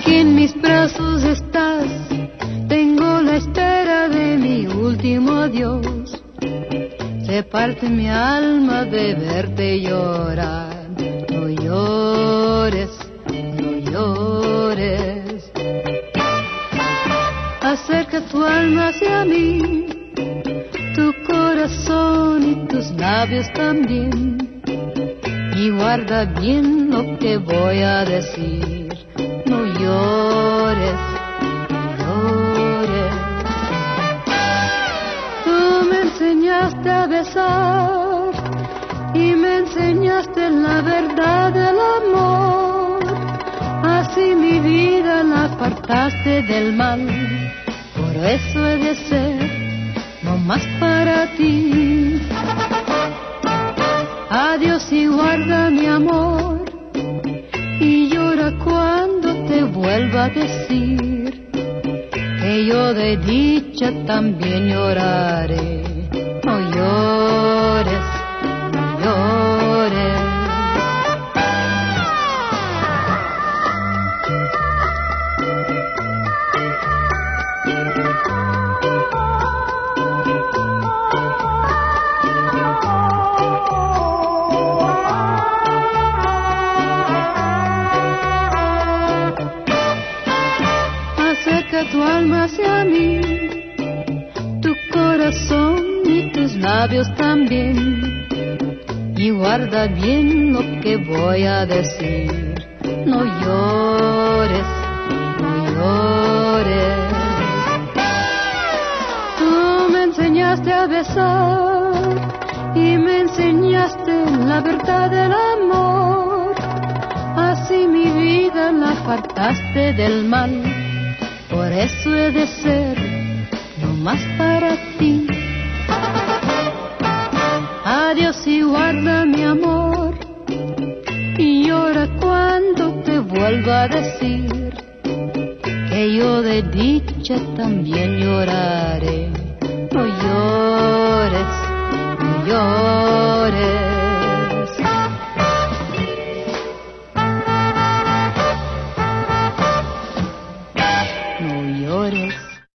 que en mis brazos estás, tengo la espera de mi último adiós. Se parte mi alma de verte llorar. No llores, no llores. Acerca tu alma hacia mí, tu corazón y tus labios también, y guarda bien lo que voy a decir. No llores, no llores. Tú me enseñaste a besar y me enseñaste la verdad del amor. Así mi vida la apartaste del mal. Por eso he de ser no más para ti. Adiós y guarda mi amor, y llora cuando te vuelva a decir que yo de dicha también lloraré. No llores, no llores. Acerca tu alma hacia mí, tu corazón y tus labios también, y guarda bien lo que voy a decir. No llores, no llores. Tú me enseñaste a besar y me enseñaste la verdad del amor. Así mi vida la apartaste del mal. Por eso he de ser no más para ti. Adiós y guarda mi amor, y llora cuando te vuelva a decir que yo de dicha también lloraré. No llores, no llores.